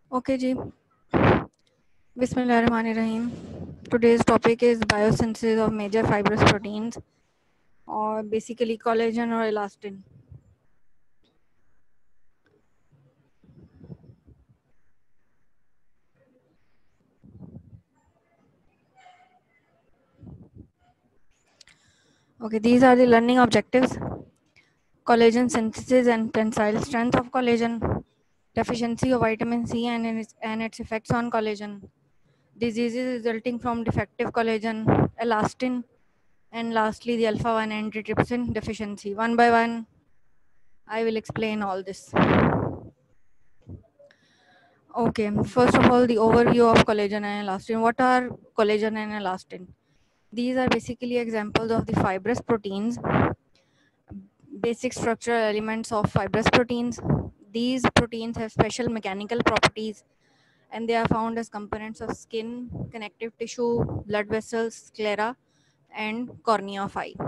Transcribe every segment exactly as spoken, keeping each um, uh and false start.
Okay ji, Bismillahirrahmanirrahim. Today's topic is biosynthesis of major fibrous proteins or basically collagen or elastin. Okay, these are the learning objectives. Collagen synthesis and tensile strength of collagen, deficiency of vitamin C and its, and its effects on collagen, diseases resulting from defective collagen, elastin, and lastly the alpha one antitrypsin deficiency. One by one, I will explain all this. Okay, first of all, the overview of collagen and elastin. What are collagen and elastin? These are basically examples of the fibrous proteins, basic structural elements of fibrous proteins. These proteins have special mechanical properties and they are found as components of skin, connective tissue, blood vessels, sclera, and cornea of eye.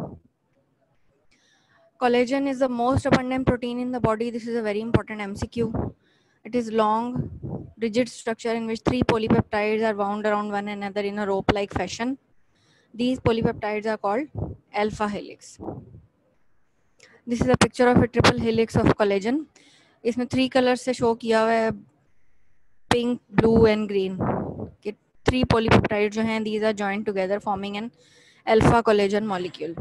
Collagen is the most abundant protein in the body. This is a very important M C Q. It is long, rigid structure in which three polypeptides are wound around one another in a rope-like fashion. These polypeptides are called alpha helix. This is a picture of a triple helix of collagen. इसमें three colors से show किया हुआ है, pink, blue and green. कि three polypeptides जो हैं, these are joined together forming an alpha collagen molecule.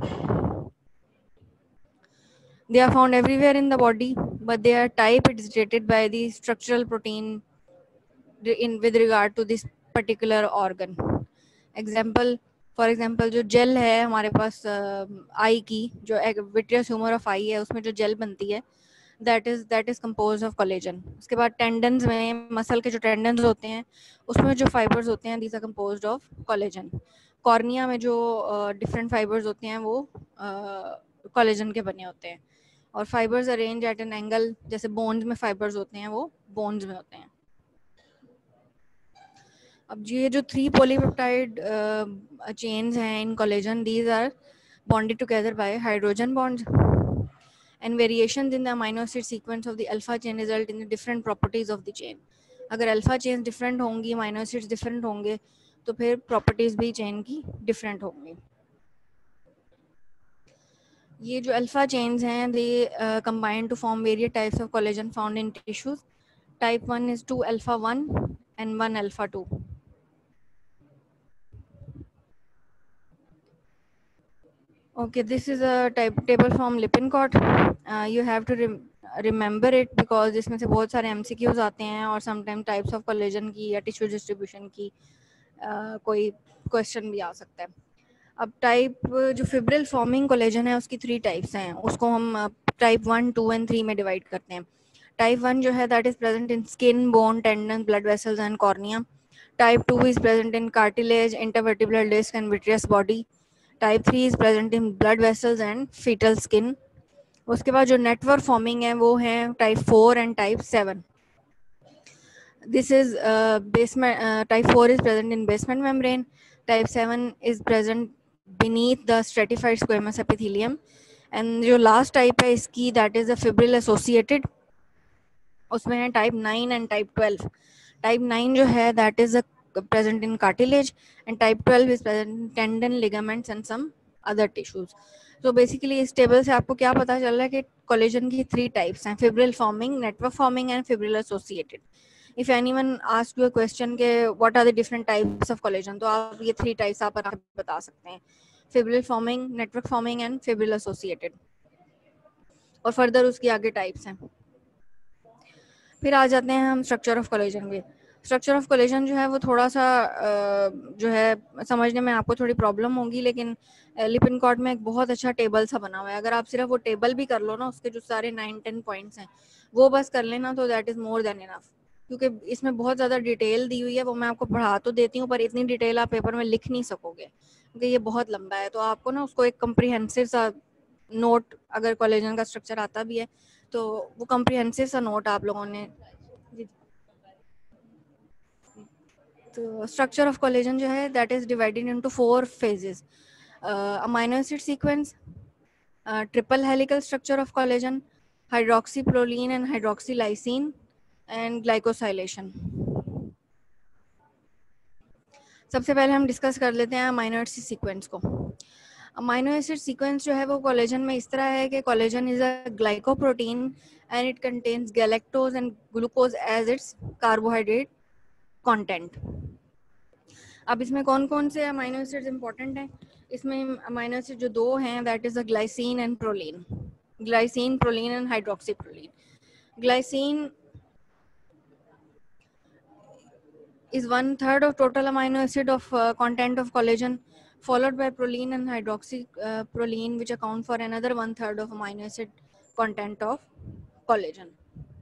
They are found everywhere in the body, but their type is dictated by the structural protein in with regard to this particular organ. Example, for example, जो gel है हमारे पास आई uh, की जो vitreous humour of आई है उसमें जो jail बनती है that is that is composed of collagen. उसके बाद टेंडन्स में मसल के जो टेंडन्स होते हैं उसमें जो फाइबर्स होते हैं these are composed of collagen. Cornea में जो डिफरेंट uh, फाइबर्स होते हैं वो कोलेजन uh, के बने होते हैं और fibres arrange at an angle जैसे बोन्स में फाइबर्स होते हैं वो बोन्स में होते हैं. अब ये जो थ्री पॉलीपेप्टाइड चेन्स हैं in collagen these are bonded together by hydrogen bonds and variations in the amino acid sequence of the alpha chain result in the different properties of the chain. अगर alpha chains different होंगी amino acids different होंगे तो फिर properties भी chain की different होंगी. ये जो alpha chains हैं they uh, combine to form various types of collagen found in tissues. Type one is two alpha one and one alpha two. Okay, this is a type table from Lippincott. Uh, you have to rem remember it because इसमें से बहुत सारे M C Qs आते हैं और sometimes types of collagen की या tissue distribution की uh, कोई question भी आ सकता है. अब type जो fibril forming collagen है उसकी three types हैं. उसको हम type one, two and three में divide करते हैं. Type one जो है that is present in skin, bone, tendon, blood vessels and cornea. Type two is present in cartilage, intervertebral disc and vitreous body. Type three is present in blood vessels and fetal skin. उसके बाद जो network forming है वो है type four and type seven. This is uh, basement. Uh, type four is present in basement membrane. Type seven is present beneath the stratified squamous epithelium. And जो last type है इसकी that is the fibril associated. उसमें है type nine and type twelve. Type nine जो है that is a present in cartilage and type twelve is present in tendon, ligaments and some other tissues. So basically इस table से आपको क्या पता चल रहा है कि कोलेजन की three types हैं, fibril forming, network forming and fibril associated. If anyone asks you a question के what are the different types of collagen, तो आप ये three types आप बता सकते हैं, fibril forming, network forming and fibril associated. और further उसकी आगे types हैं. फिर आ जाते हैं हम स्ट्रक्चर ऑफ कोलेजन में. स्ट्रक्चर ऑफ कोलेजन जो है वो थोड़ा सा जो है समझने में आपको थोड़ी प्रॉब्लम होगी, लेकिन लिपिनकॉट में एक बहुत अच्छा टेबल सा बना हुआ है. अगर आप सिर्फ वो टेबल भी कर लो ना, उसके जो सारे नाइन टेन पॉइंट्स हैं वो बस कर लेना तो that is more than enough, क्योंकि इसमें बहुत ज़्यादा डिटेल दी हुई है. वो मैं आपको पढ़ा तो देती हूँ पर इतनी डिटेल आप पेपर में लिख नहीं सकोगे क्योंकि ये बहुत लंबा है. तो आपको ना उसको एक कम्प्रीहेंसिव सा नोट, अगर कोलेजन का स्ट्रक्चर आता भी है तो वो कम्प्रीहेंसिव सा नोट आप लोगों ने. तो स्ट्रक्चर ऑफ कोलेजन जो है that is divided into four phases. Amino acid sequence, triple helical structure of collagen, hydroxyproline and hydroxylysine and glycosylation. सबसे पहले हम डिस्कस कर लेते हैं अमीनो एसिड सीक्वेंस को। अमीनो एसिड सीक्वेंस जो है वो कोलेजन में इस तरह है कि collagen is a glycoprotein and it contains galactose and glucose as its carbohydrate content. अब इसमें कौन कौन से अमीनो एसिड्स इंपॉर्टेंट हैं? इसमें अमीनो एसिड जो दो हैं that is the glycine and proline. Glycine, proline and hydroxyproline. Proline is one third of total amino acid of uh, content of collagen, followed by proline and hydroxy uh, proline, which account for another one third of amino acid content of collagen.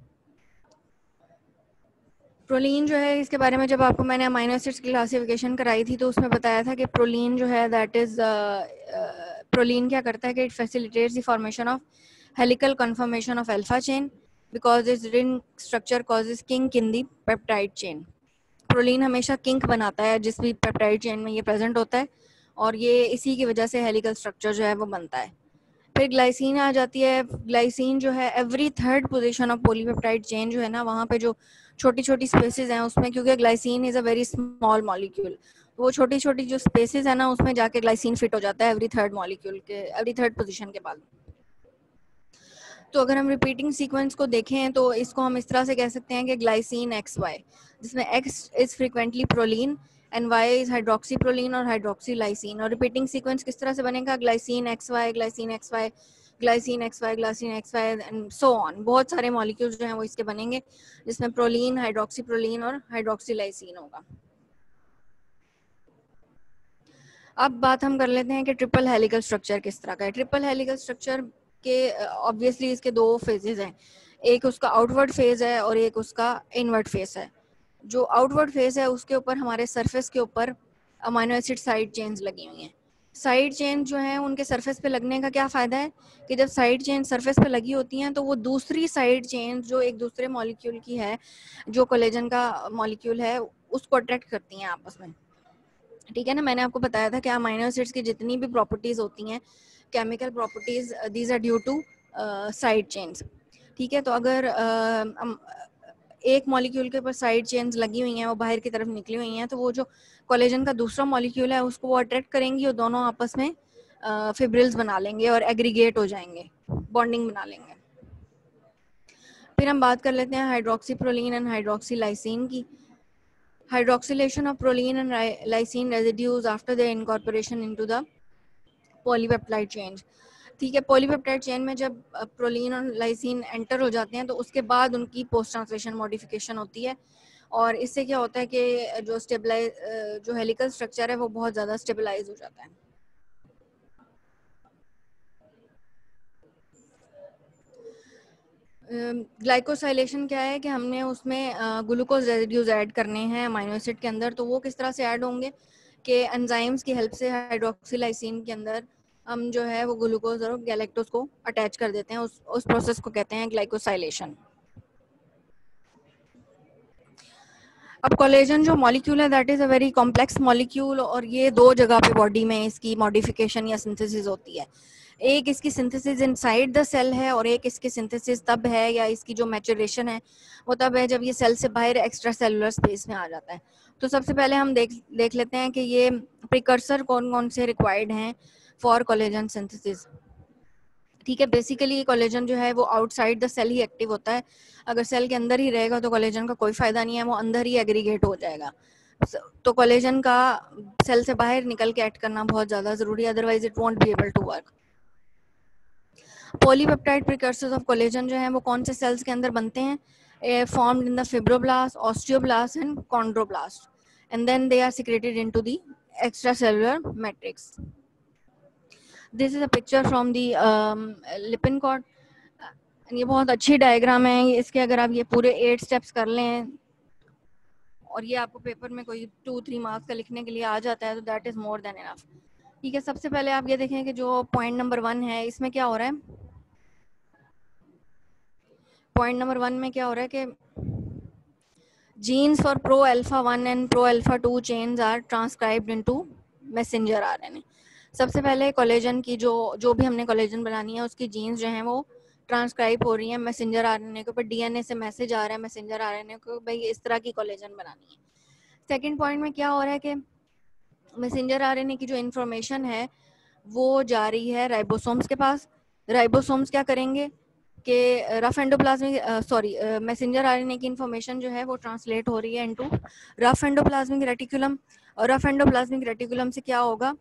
Proline जो है, इसके बारे में जब आपको मैंने amino acids की classification कराई थी तो उसमें बताया था कि प्रोलीन जो है दैट इज प्रोलीन क्या करता है कि it facilitates the formation of helical conformation of alpha chain because its ring structure causes kink in the peptide chain. Proline हमेशा किंक बनाता है जिस भी पेप्टाइड चेन में ये प्रेजेंट होता है और ये इसी की वजह से हेलिकल स्ट्रक्चर जो है वो बनता है। फिर ग्लाइसिन आ जाती है। ग्लाइसिन जो है every third position of polypeptide chain जो है ना, वहाँ पे जो छोटी छोटी स्पेसेस हैं उसमें, क्योंकि glycine is a very small molecule, वो छोटी छोटी जो स्पेसेस है ना उसमें जाके ग्लाइसिन फिट हो जाता है एवरी थर्ड मॉलिक्यूल के एवरी थर्ड पोजीशन के बाद। तो अगर हम रिपीटिंग सीक्वेंस को देखें तो इसको हम इस तरह से कह सकते हैं कि ग्लाइसिन एक्स वाई, जिसमें X is frequently proline and Y is hydroxyproline और हाइड्रोक्सी लाइसिन। और रिपीटिंग सीक्वेंस किस तरह से बनेगा? Glycine X Y, glycine X Y, glycine X Y, glycine X Y and so on. बहुत सारे molecules जो हैं वो इसके बनेंगे जिसमें प्रोलीन, हाइड्रोक्सी प्रोलीन और हाइड्रोक्सी लाइसिन होगा। अब बात हम कर लेते हैं कि ट्रिपल हेलिकल स्ट्रक्चर किस तरह का है। ट्रिपल हेलिकल स्ट्रक्चर के ऑब्वियसली uh, इसके दो फेजेस हैं, एक उसका आउटवर्ड फेज है और एक उसका इनवर्ड फेज है। जो आउटवर्ड फेज है उसके ऊपर हमारे सरफेस के ऊपर अमीनो एसिड साइड चेन्स लगी हुई हैं। साइड चेन जो है उनके सरफेस पे लगने का क्या फ़ायदा है कि जब साइड चेन सरफेस पे लगी होती हैं तो वो दूसरी साइड चेन जो एक दूसरे मॉलिक्यूल की है, जो कोलेजन का मॉलिक्यूल है, उसको अट्रैक्ट करती हैं आपस में। ठीक है ना, मैंने आपको बताया था कि अमीनो एसिड्स की जितनी भी प्रॉपर्टीज होती हैं, chemical properties, these are due to side chains. ठीक है, तो अगर uh, एक मॉलिक्यूल के ऊपर साइड चेन्स लगी हुई हैं, वो बाहर की तरफ निकली हुई हैं, तो वो जो कोलेजन का दूसरा मॉलिक्यूल है उसको वो अट्रैक्ट करेंगी और दोनों आपस में फिब्रिल्स uh, बना लेंगे और एग्रीगेट हो जाएंगे, बॉन्डिंग बना लेंगे। फिर हम बात कर लेते हैं hydroxyproline and hydroxylysine की। Hydroxylation of proline and lysine residues after their incorporation into the polypeptide chain. ठीक है, पॉलीपेप्टाइड चेन में जब प्रोलीन और लाइसिन एंटर हो जाते हैं तो उसके बाद उनकी पोस्ट ट्रांसलेशन मॉडिफिकेशन होती है और इससे क्या होता है कि जो स्टेबलाइज जो हेलिकल स्ट्रक्चर है वो बहुत ज़्यादा स्टेबलाइज हो जाता है। ग्लाइकोसाइलेशन क्या है कि हमने उसमें ग्लूकोज रेजिड्यूज ऐड करने हैं अमीनो एसिड के अंदर। तो वो किस तरह से ऐड होंगे कि एंजाइम्स की हेल्प से हाइड्रोक्सिलाइसिन के अंदर हम जो है वो ग्लूकोज और गैलेक्टोज को अटैच कर देते हैं। उस उस प्रोसेस को कहते हैं ग्लाइकोसाइलेशन। अब कोलेजन जो मॉलिक्यूल है that is a very complex molecule और ये दो जगह पे बॉडी में इसकी मॉडिफिकेशन या सिंथेसिस होती है। एक इसकी सिंथेसिस इनसाइड द सेल है और एक इसकी सिंथेसिस तब है या इसकी जो मैचुरेशन है वो तब है जब ये सेल से बाहर एक्स्ट्रा सेलुलर स्पेस में आ जाता है। तो सबसे पहले हम देख देख लेते हैं कि ये प्रिकर्सर कौन कौन से रिक्वायर्ड हैं फॉर कोलेजन सिंथेसिस। ठीक है, बेसिकली कोलेजन जो है वो आउटसाइड द सेल ही एक्टिव होता है। अगर सेल के अंदर ही रहेगा तो कोलेजन का कोई फायदा नहीं है, वो अंदर ही एग्रीगेट हो जाएगा। तो कोलेजन का सेल से बाहर निकल के एक्ट करना बहुत ज़्यादा ज़रूरी है, otherwise it won't be able to work. Polypeptide precursors of collagen जो है वो कौन से सेल्स के अंदर बनते हैं? Formed in the fibroblast, osteoblast and chondroblast and then they are secreted into the extracellular matrix. This is a picture from the Lippincott. ये बहुत अच्छी डायग्राम है। इसके अगर आप ये पूरे एट स्टेप्स कर लें और ये आपको पेपर में कोई टू थ्री मार्क्स का लिखने के लिए आ जाता है तो that is more than enough. ठीक है, सबसे पहले आप ये देखें कि जो पॉइंट नंबर वन है इसमें क्या हो रहा है। पॉइंट नंबर वन में क्या हो रहा है कि genes for pro alpha one and pro alpha two chains are transcribed into messenger RNA. सबसे पहले कोलेजन की जो जो भी हमने कोलेजन बनानी है उसकी जीन्स जो हैं वो ट्रांसक्राइब हो रही हैं मैसेंजर आरएनए के ऊपर, डीएनए से मैसेज आ रहा है मैसेंजर आरएनए को, भाई इस तरह की कोलेजन बनानी है। सेकंड पॉइंट में क्या हो रहा है कि मैसेंजर आरएनए की जो इन्फॉर्मेशन है वो जा रही है राइबोसोम्स के पास। राइबोसोम्स क्या करेंगे कि rough endoplasmic sorry messenger RNA की इन्फॉर्मेशन जो है वो ट्रांसलेट हो रही है इनटू रफ एंडोप्लाज्मिक रेटिकुलम, और रफ एंडोप्लाज्मिक रेटिकुलम से क्या होगा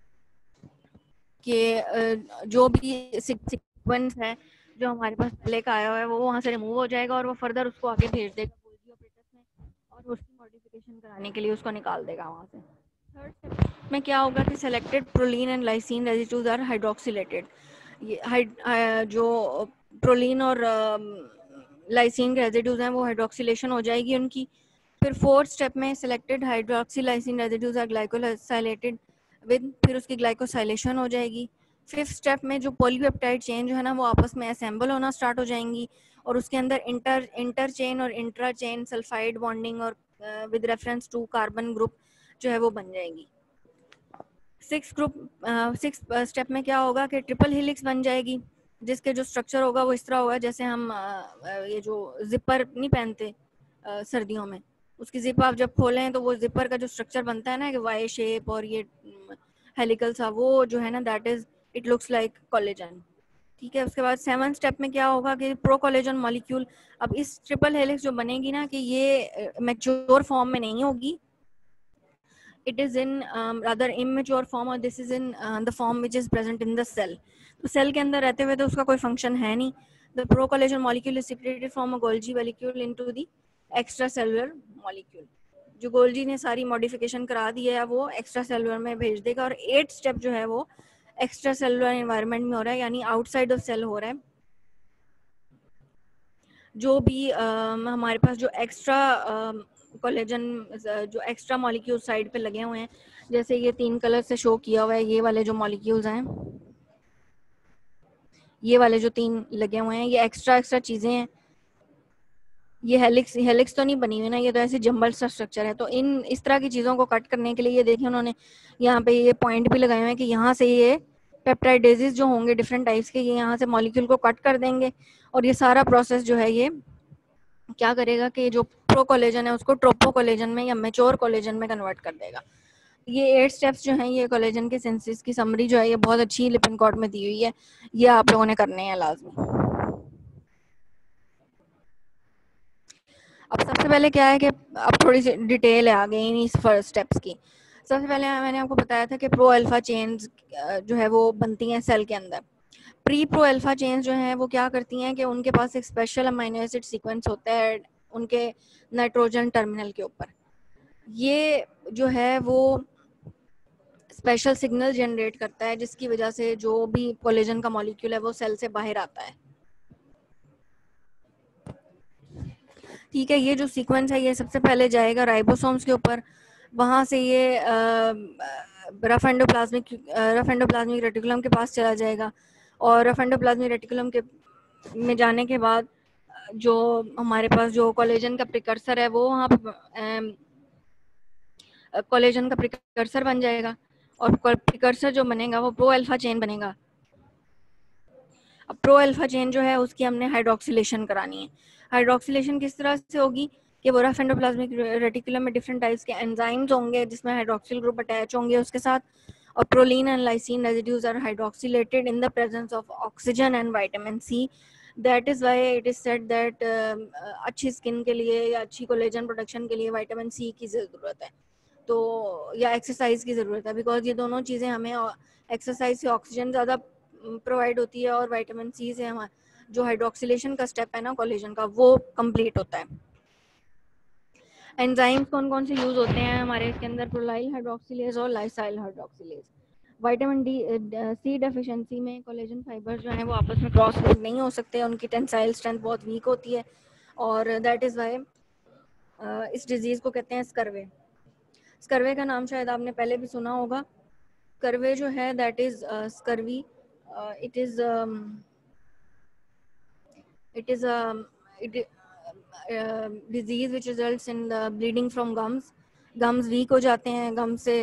कि जो भी सीक्वेंस है जो हमारे पास पहले का आया हुआ है वो वहाँ से रिमूव हो जाएगा और वो फर्दर उसको आगे भेज देगा गोल्गी ऑपरेटर्स में, और उसकी मॉडिफिकेशन कराने के लिए उसको निकाल देगा वहाँ से। थर्ड स्टेप में क्या होगा कि selected proline and lysine residues are hydroxylated. ये हाइड जो प्रोलीन और लाइसिन रेजिड्यूज हैं वो हाइड्रोक्सिलेशन हो जाएगी उनकी। फिर फोर्थ स्टेप में selected hydroxylysine residues are glycosylated with, फिर उसकी ग्लाइकोसाइलेशन हो जाएगी। फिफ्थ स्टेप में जो पॉलीपेप्टाइड चेन जो है ना वो आपस में असेंबल होना स्टार्ट हो जाएंगी और उसके अंदर इंटर इंटर चेन और इंट्रा चेन सल्फाइड बॉन्डिंग और with reference to carbon group जो है वो बन जाएगी। सिक्स ग्रुप सिक्स स्टेप में क्या होगा कि ट्रिपल हेलिक्स बन जाएगी जिसके जो स्ट्रक्चर होगा वो इस तरह होगा जैसे हम uh, ये जो जिपर नहीं पहनते uh, सर्दियों में, उसकी जिप आप जब खोलें तो वो जिपर का जो स्ट्रक्चर बनता है ना कि वाई शेप और ये हेलिकल सा, वो जो है ना that is it looks like collagen. ठीक है, उसके बाद सेवन स्टेप में क्या होगा कि प्रो कोलेजन मॉलिक्यूल, अब इस ट्रिपल हेलिक्स जो बनेगी ना कि ये मैच्योर फॉर्म में नहीं होगी, it is in um, rather immature form or this is in uh, the form which is present in the cell। तो सेल के अंदर रहते हुए तो उसका कोई फंक्शन है नहीं। the pro collagen molecule is secreted from a Golgi molecule into the extracellular molecule। जो गोल्जी ने सारी मॉडिफिकेशन करा दी है वो एक्स्ट्रा सेलुलर में भेज देगा। और एट स्टेप जो है वो एक्स्ट्रा सेलुलर एनवायरनमेंट में हो रहा है, यानी आउटसाइड ऑफ सेल हो रहा है। जो भी uh, हमारे पास जो एक्स्ट्रा uh, कोलेजन जो एक्स्ट्रा मॉलिक्यूल साइड पे लगे हुए हैं, जैसे ये तीन कलर से शो किया हुआ है, ये वाले जो मॉलिक्यूल्स हैं, ये वाले जो तीन लगे हुए हैं, ये एक्स्ट्रा एक्स्ट्रा चीजें हैं। ये हेलिक्स हेलिक्स तो नहीं बनी हुई ना, ये तो ऐसे जंबल सा स्ट्रक्चर है। तो इन इस तरह की चीजों को कट करने के लिए ये देखिए उन्होंने यहाँ पे ये पॉइंट भी लगाए हुए हैं कि यहाँ से ये पेप्टाइडेजेस जो होंगे डिफरेंट टाइप्स के, ये यहाँ से मॉलिक्यूल को कट कर देंगे और ये सारा प्रोसेस जो है ये क्या करेगा कि जो प्रो कोलेजन है उसको ट्रोपो कोलेजन में या मेच्योर कोलेजन में कन्वर्ट कर देगा। ये एट स्टेप्स जो हैं ये कोलेजन के सिंथेसिस की समरी जो है ये बहुत अच्छी लिपिनकॉर्ड में दी हुई है, ये आप लोगों ने करने हैं लाजमी। अब सबसे पहले क्या है कि अब थोड़ी सी डिटेल है आगे इन इस फर्स्ट स्टेप्स की। सबसे पहले मैंने आपको बताया था कि प्रो अल्फा चेन्स जो है वो बनती हैं सेल के अंदर। प्री प्रो अल्फा चेन्स जो हैं वो क्या करती हैं कि उनके पास एक स्पेशल अमीनो एसिड सीक्वेंस होता है उनके नाइट्रोजन टर्मिनल के ऊपर। ये जो है वो स्पेशल सिग्नल जनरेट करता है जिसकी वजह से जो भी कोलेजन का मॉलिक्यूल है वो सेल से बाहर आता है। ठीक है, ये जो सीक्वेंस है ये सबसे पहले जाएगा राइबोसोम्स के ऊपर, वहां से ये rough endoplasmic rough endoplasmic reticulum के पास चला जाएगा और रफ एंडोप्लाज्मिक रेटिकुलम के में जाने के बाद जो हमारे पास जो कोलेजन का प्रिकर्सर है वो वहाँ पे कोलेजन का प्रिकर्सर बन जाएगा और प्रिकर्सर जो बनेगा वो प्रो अल्फा चेन बनेगा। अब प्रो अल्फा चेन जो है उसकी हमने हाइड्रोक्सिलेशन करानी है। हाइड्रोक्सिलेशन किस तरह से होगी कि वो रफ एंडोप्लाज्मिक रेटिकुलम में डिफरेंट टाइप्स के एंजाइम्स होंगे जिसमें हाइड्रोक्सिल ग्रुप अटैच होंगे उसके साथ, और proline and lysine residues are hydroxylated in the presence of oxygen and vitamin C. That is why it is said that अच्छी स्किन के लिए या अच्छी कोलेजन प्रोडक्शन के लिए विटामिन सी की ज़रूरत है, तो या एक्सरसाइज की ज़रूरत है, बिकॉज ये दोनों चीज़ें हमें एक्सरसाइज से ऑक्सीजन ज़्यादा प्रोवाइड होती है और विटामिन सी से हमारा जो हाइड्रोक्सिलेशन का स्टेप है ना कोलेजन का वो कंप्लीट होता है। एंजाइम्स कौन कौन से यूज होते हैं हमारे इसके अंदर? प्रोलाइल हाइड्रोक्सिलेज और lysyl hydroxylase. Vitamin D C deficiency में कोलेजन फाइबर जो है वो आपस में क्रॉस लिंक नहीं हो सकते, उनकी टेंसाइल स्ट्रेंथ बहुत वीक होती है और दैट इज़ वाई इस डिजीज़ को कहते हैं स्कर्वे। स्कर्वे का नाम शायद आपने पहले भी सुना होगा। स्कर्वे जो है that is scurvy, it is it is disease which results in the bleeding from gums. Gums weak हो जाते हैं, गम से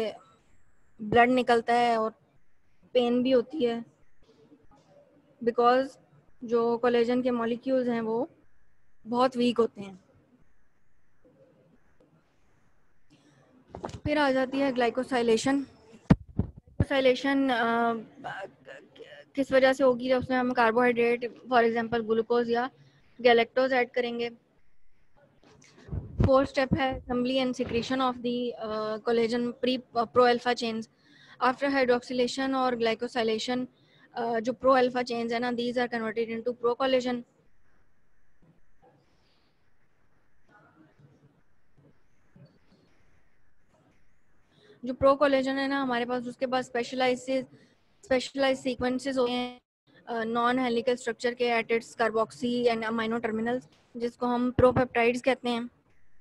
ब्लड निकलता है और पेन भी होती है, बिकॉज जो कोलेजन के मॉलिक्यूल्स हैं वो बहुत वीक होते हैं। फिर आ जाती है ग्लाइकोसाइलेशन। ग्लाइकोसाइलेशन किस वजह से होगी? उसमें हम कार्बोहाइड्रेट फॉर एग्जांपल ग्लूकोज या गैलेक्टोज ऐड करेंगे। फोर्थ स्टेप है assembly and secretion of the collagen pre pro alpha chains after hydroxylation और ग्लाइकोसाइलेशन। जो प्रो अल्फा चेन्स है ना, these are converted into pro collagen. जो प्रो कोलेजन है ना हमारे पास, उसके पास स्पेशलाइज स्पेशलाइज सीक्वेंसेस होते हैं नॉन हेलिकल स्ट्रक्चर के at its carboxy and amino terminals, जिसको हम प्रोपेप्टाइड्स कहते हैं।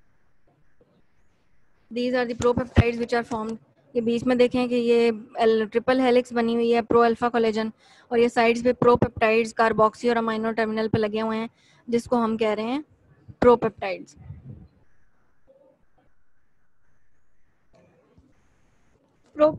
These are the propeptides which are formed. ये बीच में देखें कि ये ट्रिपल हेलिक्स बनी हुई है प्रो अल्फा कोलेजन, और ये साइड्स पे प्रोपेप्टाइड्स कार्बोक्सी और अमाइनो टर्मिनल पे लगे हुए हैं, जिसको हम कह रहे हैं प्रोपेप्टाइड्स। प्रो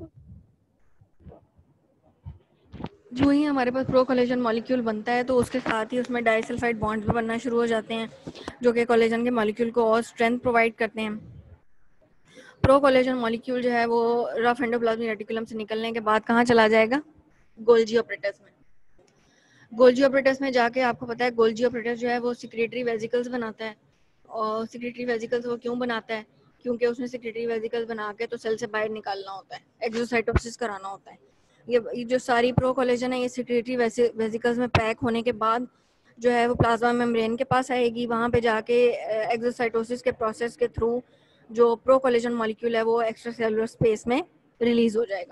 जो ही हमारे पास प्रो कोलेजन मॉलिक्यूल बनता है तो उसके साथ ही उसमें डाइसल्फाइड बॉन्ड्स भी बनना शुरू हो जाते हैं, जो कि कोलेजन के मॉलिक्यूल को और स्ट्रेंथ प्रोवाइड करते हैं। प्रो कोलेजन मॉलिक्यूल जो है वो रफ एंडोप्लाज्मिक रेटिकुलम से निकलने के बाद कहाँ चला जाएगा? गोल्जी ऑपरेटस में। गोल्जी ऑपरेटस में जाके आपको पता है गोल्जी ऑपरेटस जो है वो सिक्रेटरी वेजिकल्स बनाता है। और सिक्रेटरी वेजिकल्स वो क्यों बनाता है? क्योंकि उसने सिक्रेटरी वेजिकल्स बना के तो सेल से बाहर निकालना होता है, एक्सोसाइटोसिस कराना होता है। ये ये जो सारी प्रो कोलेजन है ये सिक्रेटरी वेजिकल्स में पैक होने के बाद जो है वो प्लाज्मा मेम्ब्रेन के पास आएगी। वहाँ पे जाके एक्सोसाइटोसिस के प्रोसेस के थ्रू जो प्रो कोलेजन मॉलिक्यूल है वो एक्स्ट्रा सेलुलर स्पेस में रिलीज हो जाएगा।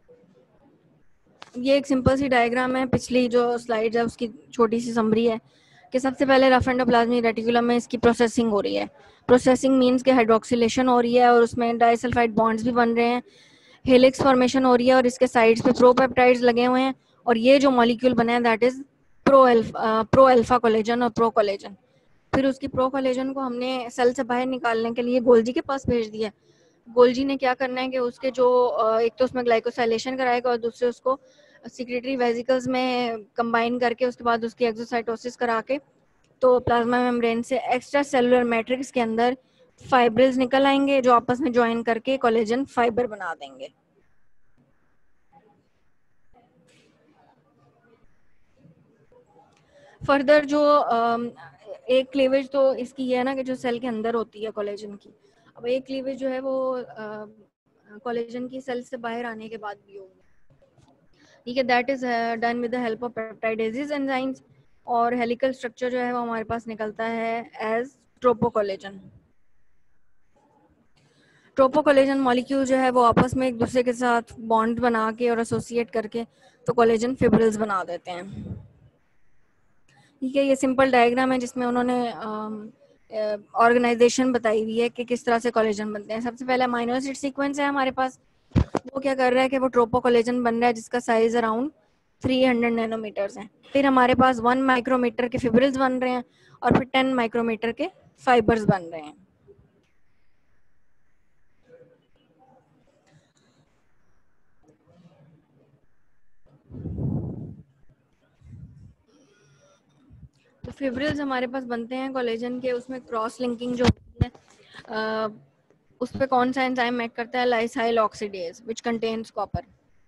ये एक सिंपल सी डायग्राम है, पिछली जो स्लाइड है उसकी छोटी सी समरी है कि सबसे पहले रफ एंडोप्लाज्मिक रेटिकुलम में इसकी प्रोसेसिंग हो रही है। प्रोसेसिंग मींस के हाइड्रोक्सिलेशन हो रही है और उसमें डाइसल्फाइड बॉन्ड्स भी बन रहे हैं, हेलिक्स फॉर्मेशन हो रही है और इसके साइड्स पे प्रोपेप्टाइड्स लगे हुए हैं, और ये जो मॉलिक्यूल बना है that is pro alpha pro alpha collagen और प्रो कोलेजन। फिर उसकी प्रो कोलेजन को हमने सेल से बाहर निकालने के लिए गोल्जी के पास भेज दिया। गोल्जी ने क्या करना है कि उसके जो एक तो उसमें ग्लाइकोसाइलेशन कराएगा और दूसरे उसको सिक्रेटरी वेजिकल्स में कंबाइन करके उसके बाद उसकी एक्सोसाइटोसिस करा के तो प्लाज्मा मेम्ब्रेन से एक्स्ट्रा सेलुलर मैट्रिक्स के अंदर फाइब्रिल्स निकल आएंगे जो आपस में ज्वाइन करके कोलेजन फाइबर बना देंगे। फर्दर जो एक क्लीवेज तो इसकी ये है ना कि जो सेल के अंदर होती है कोलेजन की, अब एक क्लीवेज जो है वो कोलेजन की सेल से बाहर आने के बाद भी होगी। ठीक है, that is done with the help of peptidases enzymes, और हेलिकल स्ट्रक्चर जो है वो हमारे पास निकलता है एज ट्रोपोकोलेजन। ट्रोपोकोलेजन मॉलिक्यूल जो है वो आपस में एक दूसरे के साथ बॉन्ड बना के और एसोसिएट करके तो कोलेजन फिब्रिल्स बना देते हैं। ठीक है, ये सिंपल डायग्राम है जिसमें उन्होंने ऑर्गेनाइजेशन बताई हुई है कि किस तरह से कोलेजन बनते हैं। सबसे पहले अमीनो एसिड सीक्वेंस है हमारे पास, वो क्या कर रहा है कि वो ट्रोपोकोलेजन बन रहा है जिसका साइज अराउंड तीन सौ नैनोमीटर्स है। फिर हमारे पास वन माइक्रोमीटर के फिब्रिल्स बन रहे हैं और फिर टेन माइक्रोमीटर के फाइबर्स बन रहे हैं। तो फिब्रिल्स हमारे पास बनते हैं कोलेजन के, उसमें क्रॉस लिंकिंग जो होती है आ, उस पर कौन सा एंजाइम एक्ट करता है? Lysyl oxidase which contains copper.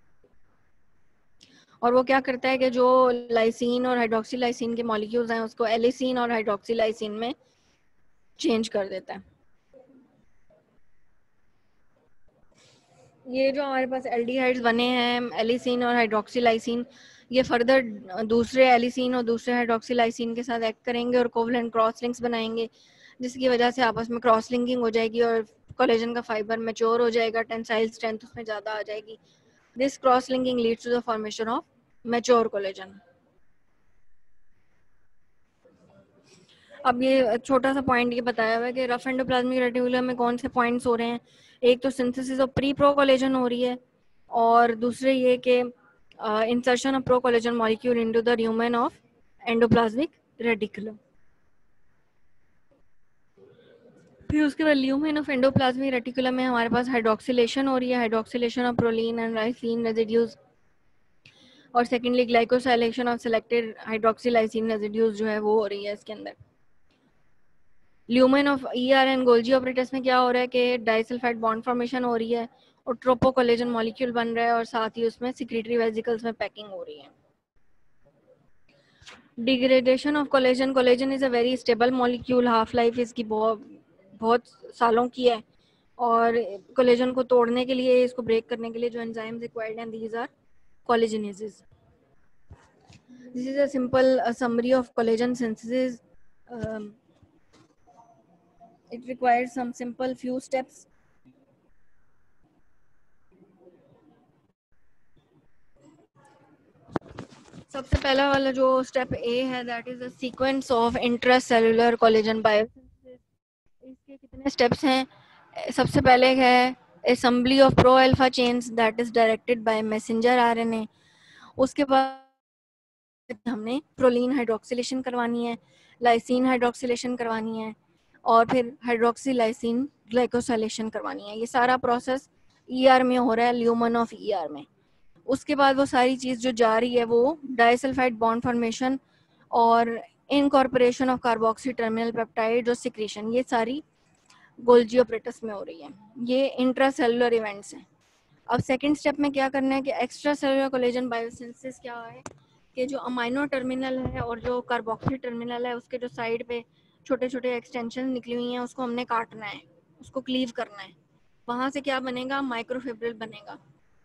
और वो क्या करता है कि जो लाइसिन और हाइड्रोक्सीलाइसिन के मॉलिक्यूल्स हैं उसको एलिसिन और हाइड्रोक्सीलाइसिन में चेंज कर देता है। ये जो हमारे पास एल्डिहाइड्स बने हैं एलिसिन और हाइड्रोक्सीलाइसिन, ये फर्दर दूसरे एलिसिन और दूसरे हाइड्रोक्सीलाइसिन के साथ एक्ट करेंगे और कोवलेंट क्रॉस लिंक्स बनाएंगे, जिसकी वजह से आपस में क्रॉस लिंकिंग हो जाएगी और कोलेजन का फाइबर मैच्योर हो जाएगा, टेंसाइल स्ट्रेंथ उसमें ज़्यादा आ जाएगी। This cross linking leads to the formation of mature collagen. अब ये छोटा सा पॉइंट ये बताया हुआ है कि रफ एंडोप्लाज्मिक रेटिकुलम में कौन से पॉइंट्स हो रहे हैं। एक तो synthesis of pre pro collagen हो रही है, और दूसरे ये कि insertion of pro collagen molecule into the lumen of endoplasmic reticulum. फिर उसके बाद ल्यूमेन ऑफ एंडोप्लाज्मिक रेटिकुलम में हमारे पास हाइड्रोक्सिलेशन हो रही है, hydroxylation of proline and lysine residues. और secondly glycosylation of selected hydroxylysine residues जो है वो हो रही है इसके अंदर। Lumen of ER and Golgi operators में क्या हो रहा है कि डाइसल्फाइड बॉन्ड फॉर्मेशन हो रही है और ट्रोपोकोलेजन मॉलिक्यूल बन रहा है और साथ ही उसमें सिक्रीटरी वेसिकल्स में पैकिंग हो रही है। Degradation of collagen, collagen is a very stable molecule, half life इसकी बहुत बहुत सालों की है और कोलेजन को तोड़ने के लिए, इसको ब्रेक करने के लिए जो एंजाइम्स रिक्वायर्ड हैं these are collagenases. This is a simple summary of collagen synthesis. It requires some simple few steps. सबसे पहला वाला जो स्टेप ए है that is the sequence of intracellular collagen biosynthesis. इसके कितने स्टेप्स हैं? सबसे पहले है assembly of pro alpha chains that is directed by messenger RNA. उसके बाद हमने प्रोलीन हाइड्रोक्सिलेशन करवानी है, लाइसिन हाइड्रोक्सिलेशन करवानी है और फिर हाइड्रोक्सीलाइसिन ग्लाइकोसाइलेशन करवानी है. ये सारा प्रोसेस ईआर में हो रहा है, ल्यूमन ऑफ ईआर में. उसके बाद वो सारी चीज़ जो जा रही है वो डाइसल्फाइड बॉन्ड फॉर्मेशन और incorporation of carboxy terminal peptide और सिक्रीशन, ये सारी गोल्जी ऑपरेटस में हो रही है. ये इंट्रासेलुलर इवेंट्स हैं. अब सेकंड स्टेप में क्या करना है कि एक्स्ट्रा सेलुलर कोलेजन बायोसिंथेसिस क्या है कि जो अमाइनो टर्मिनल है और जो कार्बोक्सी टर्मिनल है उसके जो साइड पे छोटे छोटे एक्सटेंशन निकली हुई हैं उसको हमने काटना है, उसको क्लीव करना है. वहाँ से क्या बनेगा? माइक्रोफिब्रिल बनेगा.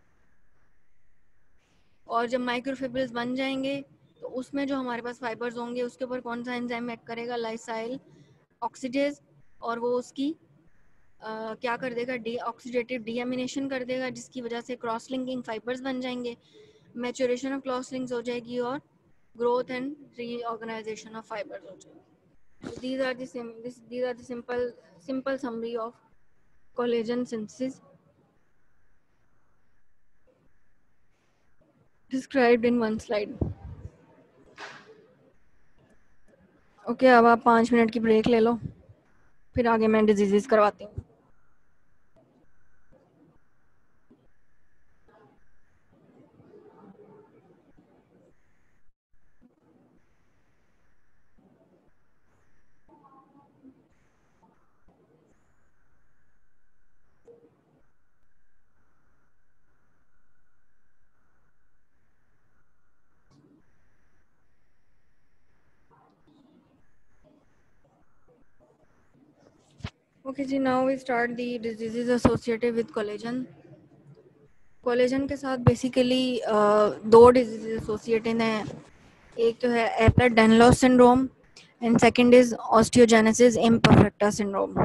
और जब माइक्रोफिब्रिल्स बन जाएंगे तो उसमें जो हमारे पास फाइबर्स होंगे उसके ऊपर कौन सा एंजाइम एक्ट करेगा? Lysyl oxidase. और वो उसकी Uh, क्या कर देगा? डी ऑक्सीडेटिव डीएमिनेशन कर देगा जिसकी वजह से क्रॉस लिंकिंग फाइबर्स बन जाएंगे, मैच्योरेशन ऑफ क्रॉस लिंक्स हो जाएगी और growth and reorganization of fibers हो जाएगी. These are the these are the simple simple summary of collagen synthesis described in one slide. Okay, अब आप पाँच मिनट की ब्रेक ले लो, फिर आगे मैं डिजीजेस करवाती हूँ. ओके जी, now we start the diseases associated with collagen. Collagen के साथ बेसिकली दो डिजीज एसोसिएटेड हैं. एक तो है Ehlers Danlos syndrome and second is osteogenesis imperfecta syndrome.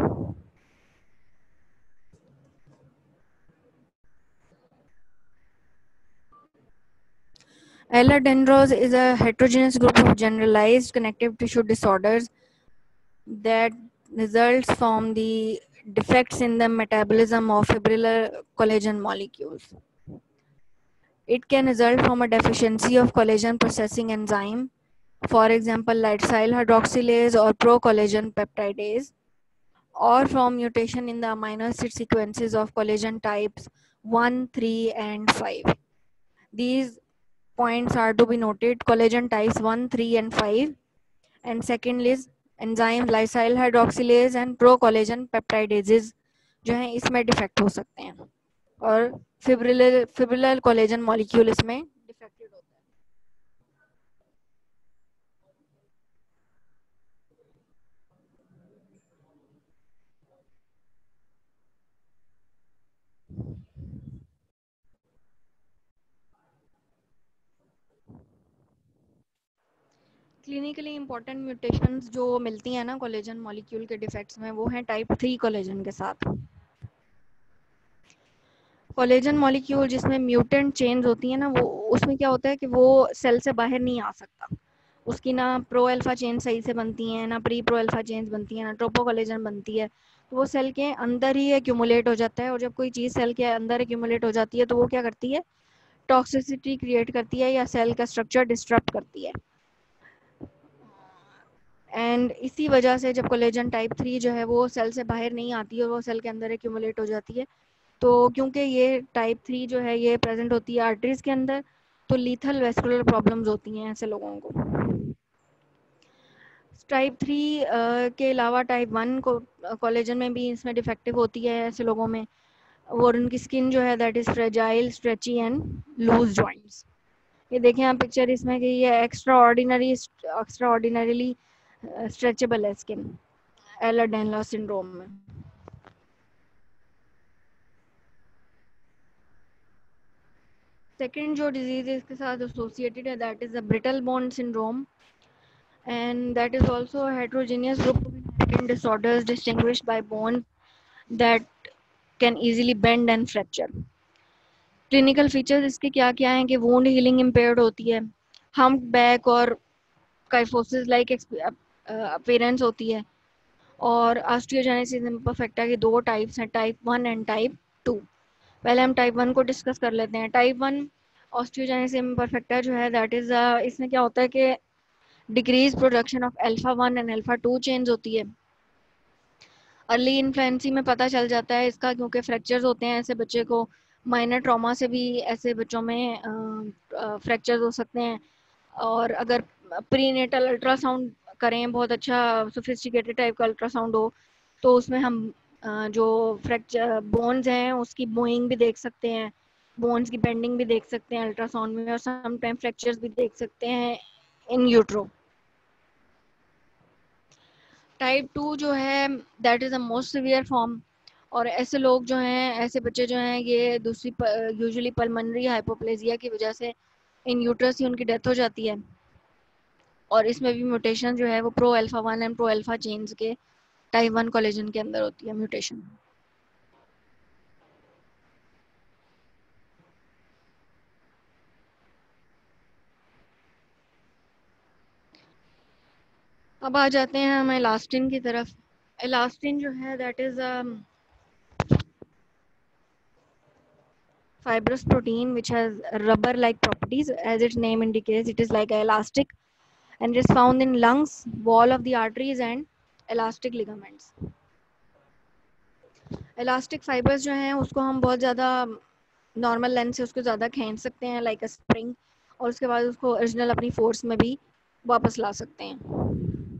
Ehlers-Danlos is a heterogeneous group of generalized connective tissue disorders that results from the defects in the metabolism of fibrillar collagen molecules. It can result from a deficiency of collagen processing enzyme, for example, lysyl hydroxylase or pro-collagen peptidase, or from mutation in the amino acid sequences of collagen types one, three, and five. These points are to be noted: collagen types one, three, and five, and second is enzyme lysyl hydroxylase and pro-collagen peptidases जो हैं इसमें defect हो सकते हैं और fibrillar fibrillar collagen molecule इसमें defected होता है. क्लिनिकली इंपॉर्टेंट म्यूटेशंस जो मिलती हैं ना कोलेजन मॉलिक्यूल के डिफेक्ट्स में, वो हैं टाइप थ्री कोलेजन के साथ. कोलेजन मॉलिक्यूल जिसमें म्यूटेंट चेंज होती है ना, वो उसमें क्या होता है कि वो सेल से बाहर नहीं आ सकता. उसकी ना प्रो अल्फा चेन सही से बनती हैं, ना प्री प्रो अल्फा चेन्स बनती हैं, ना ट्रोपो कोलेजन बनती है. तो वो सेल के अंदर ही एक्यूमुलेट हो जाता है और जब कोई चीज़ सेल के अंदर एक्यूमुलेट हो जाती है तो वो क्या करती है? टॉक्सिसिटी क्रिएट करती है या सेल का स्ट्रक्चर डिस्टर्ब करती है. एंड इसी वजह से जब कोलेजन टाइप थ्री जो है वो सेल से बाहर नहीं आती और वो सेल के अंदर एक्यूमुलेट हो जाती है, तो क्योंकि ये टाइप थ्री जो है ये प्रेजेंट होती है आर्टरीज के अंदर, तो लीथल वेस्कुलर प्रॉब्लम्स होती हैं ऐसे लोगों को। टाइप थ्री के अलावा टाइप वन को कोलेजन में भी इसमें डिफेक्टिव होती है ऐसे लोगों में, और उनकी स्किन जो है that is fragile, stretchy and loose joints. ये देखें आप पिक्चर इसमें कि ये extra ordinary extra ordinarily stretchable है स्किन एलर-डेनलर सिंड्रोम में। सेकेंड जो डिजीज इसके साथ एसोसिएटेड है that is the brittle bone syndrome, and that is also a heterogeneous group of inherited disorders distinguished by bones that can easily bend and fracture. Clinical features इसके क्या क्या हैं कि वुंड हीलिंग इम्पेयर्ड होती है, hump back और kyphosis like appearance होती है, और ऑस्टियोजेनेसिस इम्परफेक्टा के दो टाइप्स हैं, type one and type two. पहले हम टाइप वन को डिस्कस कर लेते हैं। टाइप वन ऑस्टियोजेनेसिस इम्परफेक्टा जो है दैट इज़ इसमें क्या होता है कि decrease production of alpha one and alpha two change होती है। अर्ली इन्फ्लुएंसी में पता चल जाता है इसका, क्योंकि फ्रैक्चर्स होते हैं ऐसे बच्चे को, माइनर ट्रॉमा से भी ऐसे बच्चों में फ्रैक्चर्स हो सकते हैं। और अगर प्रीनेटल अल्ट्रासाउंड करें, बहुत अच्छा सोफिस्टिकेटेड टाइप का अल्ट्रासाउंड हो, तो उसमें हम अ, जो फ्रैक्चर बोन्स हैं उसकी बोइंग भी देख सकते हैं, बोन्स की बेंडिंग भी देख सकते हैं अल्ट्रासाउंड में, और सम टाइम फ्रैक्चर्स भी देख सकते हैं इन यूट्रो। टाइप टू जो है that is a most severe form, और ऐसे लोग जो हैं, ऐसे बच्चे जो हैं, ये दूसरी यूजुअली पल्मोनरी हाइपोप्लेजिया की वजह से इन यूट्रस ही उनकी डेथ हो जाती है, और इसमें भी म्यूटेशन जो है वो pro alpha one and pro alpha genes के टाइप वन कोलेजन के अंदर होती है म्यूटेशन। अब आ जाते हैं हम एलास्टिन की तरफ। एलास्टिन जो है that is fibrous protein which has rubber like properties, as its name indicates. It is like elastic and it is found in lungs, wall of the arteries and elastic ligaments. elastic fibers जो हैं उसको हम बहुत ज़्यादा normal length से उसको ज़्यादा खींच सकते हैं लाइक अ स्प्रिंग, और उसके बाद उसको ओरिजिनल अपनी फोर्स में भी वापस ला सकते हैं।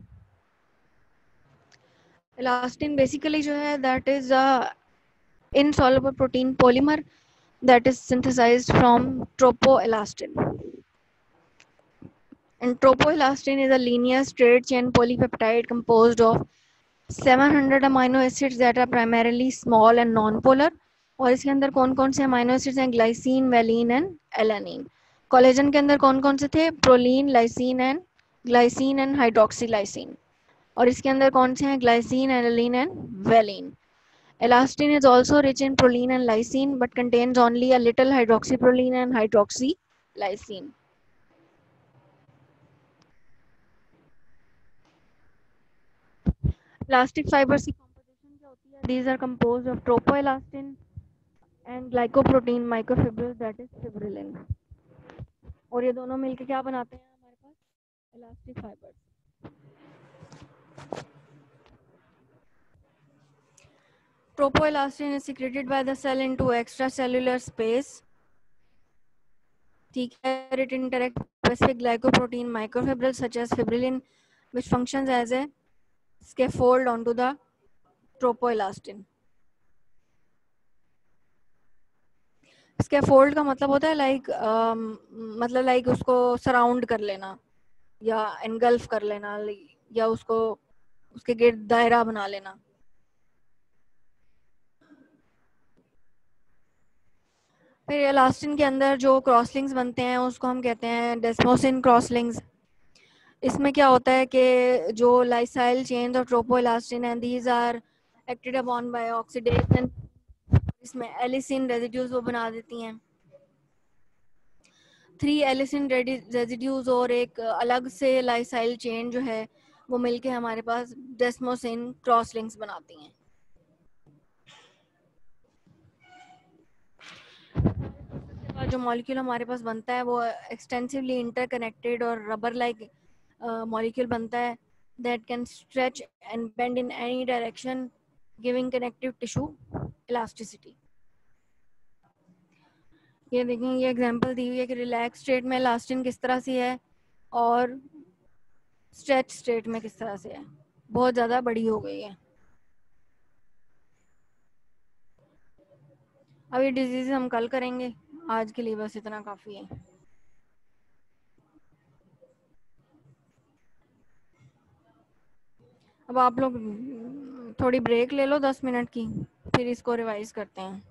elastin बेसिकली जो है that is insoluble protein polymer that is synthesized from tropoelastin. And tropoelastin is a linear straight chain polypeptide composed of seven hundred amino acids that are primarily small and non-polar. और इसके अंदर कौन कौन से amino acids हैं? Glycine, valine and alanine. Collagen के अंदर कौन कौन से थे? Proline, lysine and glycine and hydroxylysine. और इसके अंदर कौन से हैं? Glycine, alanine and valine. Elastin is also rich in proline and lysine but contains only a little hydroxyproline and hydroxylysine. Elastic fibers की composition क्या होती है? These are composed of tropoelastin and glycoprotein microfibrils that is fibrillin. और ये दोनों मिलके क्या बनाते हैं हमारे पास? Elastic fibers. Tropoelastin is secreted by the cell into extracellular space. ठीक है, it interacts with specific glycoprotein microfibrils such as fibrillin, which functions as a scaffold onto the tropoelastin. Scaffold का मतलब होता है लाइक मतलब लाइक उसको surround कर लेना या एनगल्फ कर लेना या उसको उसके गिर्द दायरा बना लेना। फिर एलास्टिन के अंदर जो क्रॉसलिंग्स बनते हैं उसको हम कहते हैं डेस्मोसिन क्रॉसलिंग्स। इसमें क्या होता है कि जो लाइसाइल चेन्स और ट्रोपोएलास्टिन हैं, these are acted upon by oxidation, इसमें एलिसिन रेजिड्यूज वो बना देती हैं। थ्री एलिसिन रेजिड्यूज और एक अलग से लाइसाइल चेन जो है वो मिलके हमारे पास डेस्मोसिन क्रॉसलिंक्स बनाती हैं। जो मॉलिक्यूल हमारे पास बनता है वो एक्सटेंसिवली इंटरकनेक्टेड और रबर लाइक मॉलिक्यूल बनता है that can stretch and bend in any direction, giving connective tissue elasticity. ये देखें, ये एग्जांपल दी हुई है कि रिलैक्स स्टेट में इलास्टिन किस तरह से है और स्ट्रेच स्टेट में किस तरह से है, बहुत ज़्यादा बड़ी हो गई है। अब ये डिजीज हम कल करेंगे, आज के लिए बस इतना काफ़ी है। अब आप लोग थोड़ी ब्रेक ले लो दस मिनट की, फिर इसको रिवाइज करते हैं।